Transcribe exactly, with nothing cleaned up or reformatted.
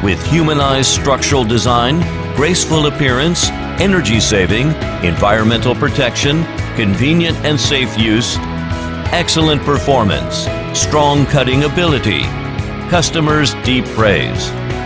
With humanized structural design, graceful appearance, energy saving, environmental protection, convenient and safe use, excellent performance, strong cutting ability, customers' deep praise.